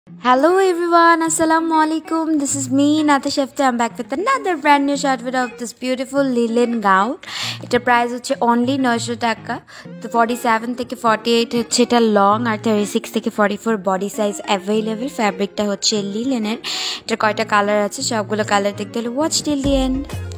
Hello everyone, Assalamu alaikum. This is me, Natasha. I'm back with another brand new short video of this beautiful linen gown. Its price is only 900 taka. The 47 থেকে 48 হচ্ছে এটা long আর 36 থেকে 44 body size available. ফ্যাব্রিকটা হচ্ছে লিনেনের। এটা কয়টা colour আছে সবগুলো colour দেখতে হলে watch till the end.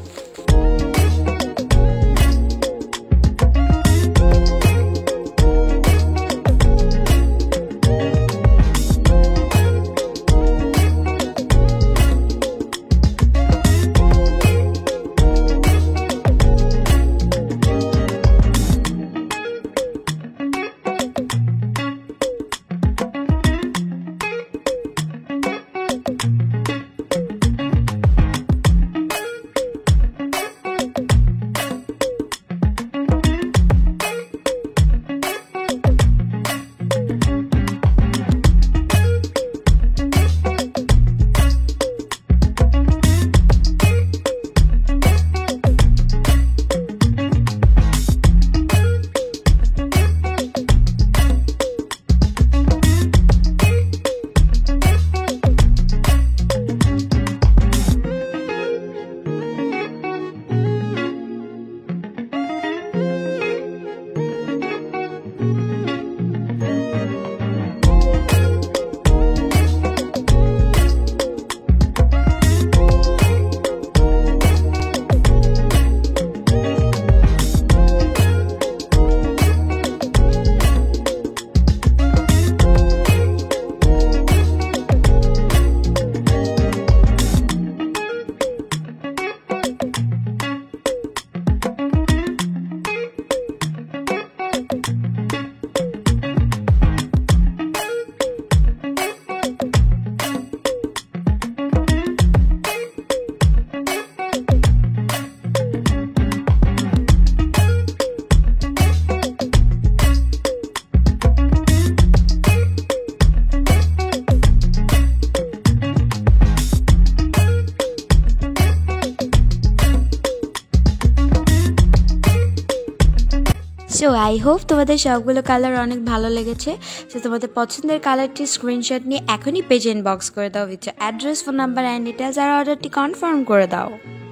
So I hope তোমাদের সবগুলো কালার অনেক ভালো লেগেছে। সো তোমাদের পছন্দের কালারটি স্ক্রিনশট নিয়ে এখনই পেজ ইনবক্স করে দাও with address, phone number and details আর অর্ডারটি কনফার্ম করে দাও।